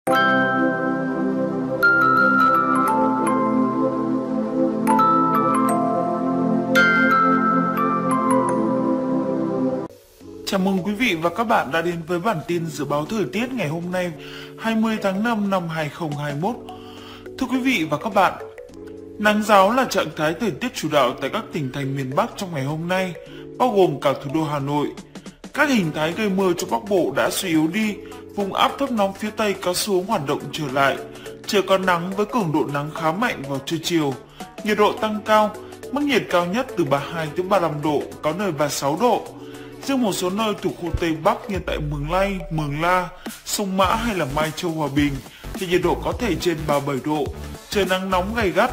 Chào mừng quý vị và các bạn đã đến với bản tin dự báo thời tiết ngày hôm nay 20 tháng 5 năm 2021. Thưa quý vị và các bạn, nắng ráo là trạng thái thời tiết chủ đạo tại các tỉnh thành miền Bắc trong ngày hôm nay, bao gồm cả thủ đô Hà Nội. Các hình thái gây mưa cho Bắc Bộ đã suy yếu đi, vùng áp thấp nóng phía Tây có xu hướng hoạt động trở lại. Trời có nắng với cường độ nắng khá mạnh vào trưa chiều, nhiệt độ tăng cao, mức nhiệt cao nhất từ 32 đến 35 độ, có nơi 36 độ. Riêng một số nơi thuộc khu Tây Bắc như tại Mường Lây, Mường La, Sông Mã hay là Mai Châu, Hòa Bình thì nhiệt độ có thể trên 37 độ, trời nắng nóng gay gắt.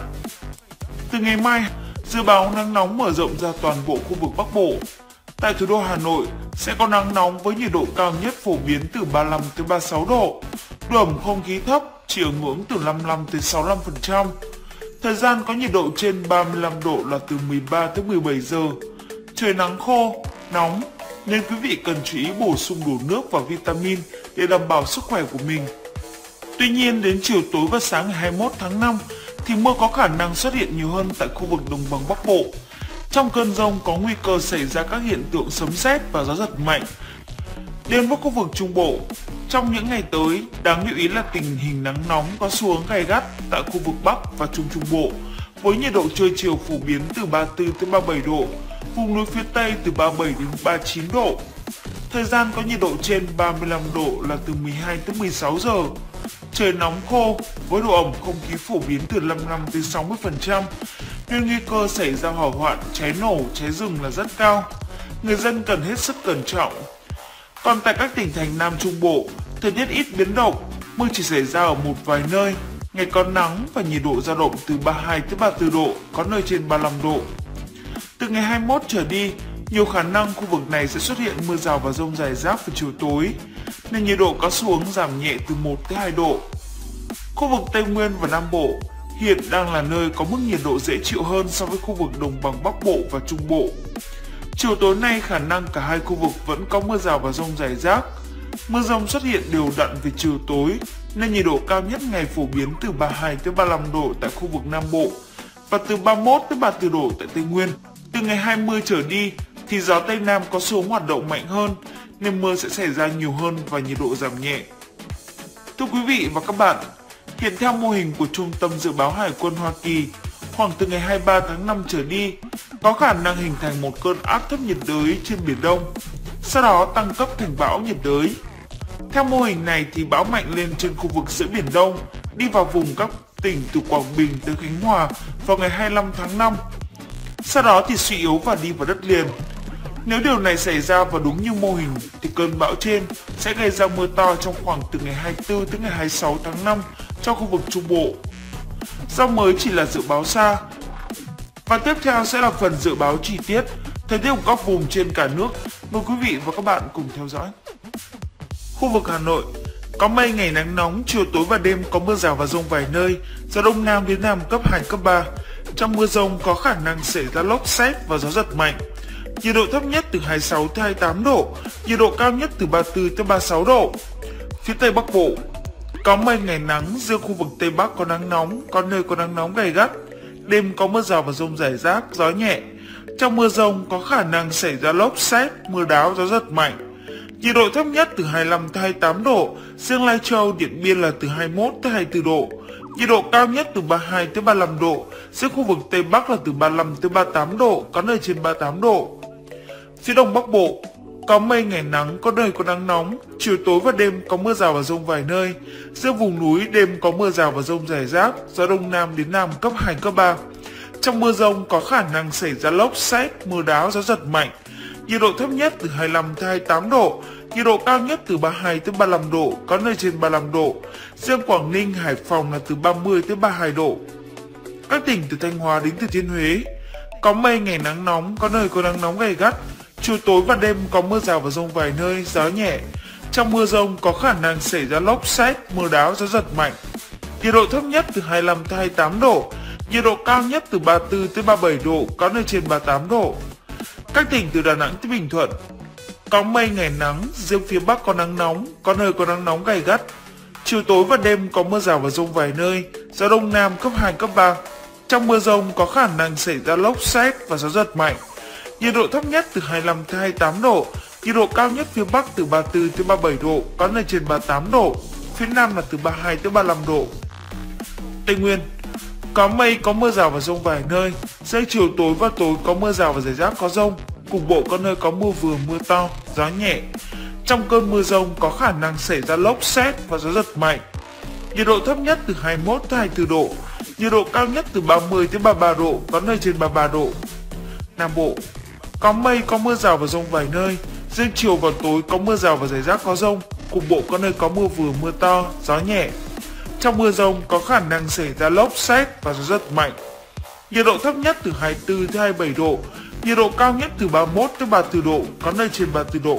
Từ ngày mai, dự báo nắng nóng mở rộng ra toàn bộ khu vực Bắc Bộ. Tại thủ đô Hà Nội sẽ có nắng nóng với nhiệt độ cao nhất phổ biến từ 35 đến 36 độ. Độ ẩm không khí thấp chỉ ở ngưỡng từ 55 đến 65%. Thời gian có nhiệt độ trên 35 độ là từ 13 tới 17 giờ. Trời nắng khô, nóng nên quý vị cần chú ý bổ sung đủ nước và vitamin để đảm bảo sức khỏe của mình. Tuy nhiên đến chiều tối và sáng ngày 21 tháng 5 thì mưa có khả năng xuất hiện nhiều hơn tại khu vực đồng bằng Bắc Bộ. Trong cơn dông có nguy cơ xảy ra các hiện tượng sấm sét và gió giật mạnh. Đến với khu vực Trung Bộ, trong những ngày tới, đáng lưu ý là tình hình nắng nóng có xu hướng gay gắt tại khu vực Bắc và Trung Trung Bộ, với nhiệt độ trưa chiều phổ biến từ 34 đến 37 độ, vùng núi phía Tây từ 37 đến 39 độ. Thời gian có nhiệt độ trên 35 độ là từ 12 đến 16 giờ. Trời nóng khô với độ ẩm không khí phổ biến từ 55 đến 60%, nên nguy cơ xảy ra hỏa hoạn, cháy nổ, cháy rừng là rất cao. Người dân cần hết sức cẩn trọng. Còn tại các tỉnh thành Nam Trung Bộ, thời tiết ít biến động, mưa chỉ xảy ra ở một vài nơi, ngày có nắng và nhiệt độ dao động từ 32 đến 34 độ, có nơi trên 35 độ. Từ ngày 21 trở đi, nhiều khả năng khu vực này sẽ xuất hiện mưa rào và dông rải rác vào chiều tối, nên nhiệt độ có xu hướng giảm nhẹ từ 1 đến 2 độ. Khu vực Tây Nguyên và Nam Bộ hiện đang là nơi có mức nhiệt độ dễ chịu hơn so với khu vực đồng bằng Bắc Bộ và Trung Bộ. Chiều tối nay khả năng cả hai khu vực vẫn có mưa rào và dông rải rác. Mưa dông xuất hiện đều đặn về chiều tối, nên nhiệt độ cao nhất ngày phổ biến từ 32 đến 35 độ tại khu vực Nam Bộ và từ 31 đến 34 độ tại Tây Nguyên. Từ ngày 20 trở đi thì gió Tây Nam có xu hướng hoạt động mạnh hơn, nên mưa sẽ xảy ra nhiều hơn và nhiệt độ giảm nhẹ. Thưa quý vị và các bạn, hiện theo mô hình của Trung tâm Dự báo Hải quân Hoa Kỳ, khoảng từ ngày 23 tháng 5 trở đi, có khả năng hình thành một cơn áp thấp nhiệt đới trên Biển Đông, sau đó tăng cấp thành bão nhiệt đới. Theo mô hình này thì bão mạnh lên trên khu vực giữa Biển Đông, đi vào vùng các tỉnh từ Quảng Bình tới Khánh Hòa vào ngày 25 tháng 5. Sau đó thì suy yếu và đi vào đất liền. Nếu điều này xảy ra và đúng như mô hình thì cơn bão trên sẽ gây ra mưa to trong khoảng từ ngày 24 đến ngày 26 tháng 5 cho khu vực Trung Bộ. Do mới chỉ là dự báo xa. Và tiếp theo sẽ là phần dự báo chi tiết thời tiết của các vùng trên cả nước. Mời quý vị và các bạn cùng theo dõi. Khu vực Hà Nội có mây, ngày nắng nóng, chiều tối và đêm có mưa rào và dông vài nơi, gió đông nam đến nam cấp 2, cấp 3. Trong mưa dông có khả năng xảy ra lốc sét và gió giật mạnh. Nhiệt độ thấp nhất từ 26 đến 28 độ, nhiệt độ cao nhất từ 34 đến 36 độ. Phía Tây Bắc Bộ có mây, ngày nắng, riêng khu vực Tây Bắc có nắng nóng, có nơi có nắng nóng gay gắt. Đêm có mưa rào và dông rải rác, gió nhẹ. Trong mưa dông có khả năng xảy ra lốc sét, mưa đáo, gió giật mạnh. Nhiệt độ thấp nhất từ 25 đến 28 độ, riêng Lai Châu, Điện Biên là từ 21 đến 24 độ. Nhiệt độ cao nhất từ 32 đến 35 độ, riêng khu vực Tây Bắc là từ 35 đến 38 độ, có nơi trên 38 độ. Phía Đông Bắc Bộ có mây, ngày nắng, có nơi có nắng nóng, chiều tối và đêm có mưa rào và dông vài nơi. Riêng vùng núi đêm có mưa rào và dông rải rác, gió đông nam đến nam cấp 2, cấp 3. Trong mưa dông có khả năng xảy ra lốc sét, mưa đáo, gió giật mạnh. Nhiệt độ thấp nhất từ 25 đến 28 độ, nhiệt độ cao nhất từ 32 đến 35 độ, có nơi trên 35 độ. Riêng Quảng Ninh, Hải Phòng là từ 30 đến 32 độ. Các tỉnh từ Thanh Hóa đến Thừa Thiên Huế có mây, ngày nắng nóng, có nơi có nắng nóng gay gắt. Chiều tối và đêm có mưa rào và dông vài nơi, gió nhẹ. Trong mưa dông có khả năng xảy ra lốc sét, mưa đáo, gió giật mạnh. Nhiệt độ thấp nhất từ 25 đến 28 độ, nhiệt độ cao nhất từ 34 đến 37 độ, có nơi trên 38 độ. Các tỉnh từ Đà Nẵng tới Bình Thuận có mây, ngày nắng, riêng phía Bắc có nắng nóng, có nơi có nắng nóng gay gắt. Chiều tối và đêm có mưa rào và dông vài nơi, gió đông nam cấp 2, cấp 3. Trong mưa dông có khả năng xảy ra lốc sét và gió giật mạnh. Nhiệt độ thấp nhất từ 25 tới 28 độ, nhiệt độ cao nhất phía Bắc từ 34 tới 37 độ, có nơi trên 38 độ, phía Nam là từ 32 tới 35 độ. Tây Nguyên có mây, có mưa rào và dông vài nơi, riêng chiều tối và tối có mưa rào và rải rác có dông, cục bộ có nơi có mưa vừa mưa to, gió nhẹ. Trong cơn mưa dông có khả năng xảy ra lốc sét và gió giật mạnh. Nhiệt độ thấp nhất từ 21 tới 24 độ, nhiệt độ cao nhất từ 30 tới 33 độ, có nơi trên 33 độ. Nam Bộ có mây, có mưa rào và dông vài nơi, riêng chiều và tối có mưa rào và rải rác có dông, cục bộ có nơi có mưa vừa mưa to, gió nhẹ. Trong mưa dông có khả năng xảy ra lốc sét và gió giật mạnh. Nhiệt độ thấp nhất từ 24 tới 27 độ, nhiệt độ cao nhất từ 31 tới 34 độ, có nơi trên 34 độ.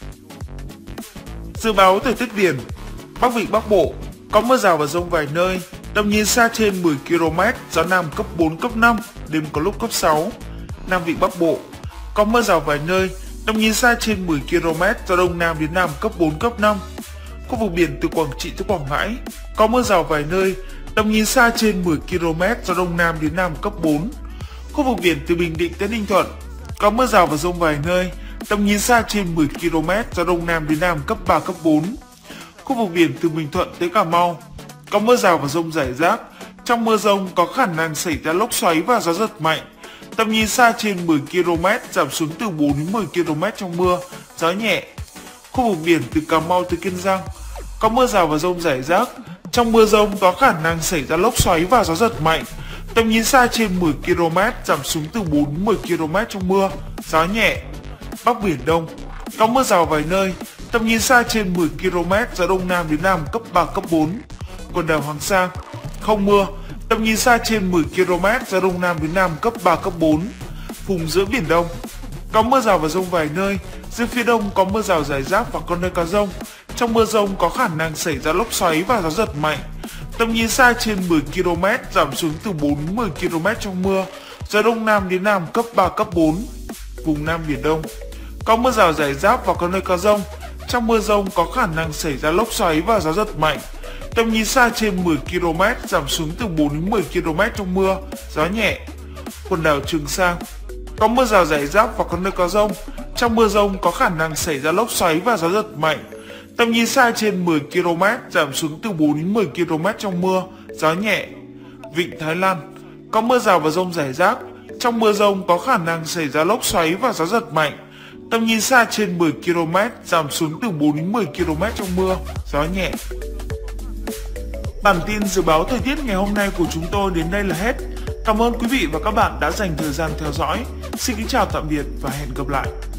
Dự báo thời tiết biển. Bắc Vịnh Bắc Bộ có mưa rào và dông vài nơi, tầm nhìn xa trên 10 km, gió Nam cấp 4, cấp 5, đêm có lúc cấp 6. Nam Vịnh Bắc Bộ có mưa rào vài nơi, tầm nhìn xa trên 10 km, gió Đông Nam đến Nam cấp 4, cấp 5. Khu vực biển từ Quảng Trị tới Quảng Ngãi có mưa rào vài nơi, tầm nhìn xa trên 10 km, gió Đông Nam đến Nam cấp 4. Khu vực biển từ Bình Định tới Ninh Thuận có mưa rào và dông vài nơi, tầm nhìn xa trên 10 km, gió Đông Nam đến Nam cấp 3, cấp 4. Khu vực biển từ Bình Thuận tới Cà Mau có mưa rào và dông rải rác. Trong mưa dông có khả năng xảy ra lốc xoáy và gió giật mạnh. Tầm nhìn xa trên 10 km, giảm xuống từ 4 đến 10 km trong mưa, gió nhẹ. Khu vực biển từ Cà Mau tới Kiên Giang có mưa rào và dông rải rác. Trong mưa dông có khả năng xảy ra lốc xoáy và gió giật mạnh. Tầm nhìn xa trên 10 km, giảm xuống từ 4 đến 10 km trong mưa, gió nhẹ. Bắc Biển Đông có mưa rào vài nơi, tầm nhìn xa trên 10 km, gió Đông Nam đến Nam cấp 3, cấp 4. Quần đảo Hoàng Sa không mưa, tầm nhìn xa trên 10 km, gió Đông Nam đến Nam cấp 3, cấp 4. Vùng giữa Biển Đông có mưa rào và dông vài nơi, riêng phía Đông có mưa rào rải rác và có nơi có dông. Trong mưa dông có khả năng xảy ra lốc xoáy và gió giật mạnh. Tầm nhìn xa trên 10 km, giảm xuống từ 4 đến 10 km trong mưa, gió Đông Nam đến Nam cấp 3, cấp 4. Vùng Nam Biển Đông có mưa rào rải rác và có nơi có dông. Trong mưa dông có khả năng xảy ra lốc xoáy và gió giật mạnh. Tầm nhìn xa trên 10 km, giảm xuống từ 4 đến 10 km trong mưa, gió nhẹ. Quần đảo Trường Sa có mưa rào rải rác và có nơi có dông. Trong mưa dông có khả năng xảy ra lốc xoáy và gió giật mạnh. Tầm nhìn xa trên 10 km, giảm xuống từ 4 đến 10 km trong mưa, gió nhẹ. Vịnh Thái Lan có mưa rào và dông rải rác. Trong mưa dông có khả năng xảy ra lốc xoáy và gió giật mạnh. Tầm nhìn xa trên 10 km, giảm xuống từ 4 đến 10 km trong mưa, gió nhẹ. Bản tin dự báo thời tiết ngày hôm nay của chúng tôi đến đây là hết. Cảm ơn quý vị và các bạn đã dành thời gian theo dõi. Xin kính chào tạm biệt và hẹn gặp lại.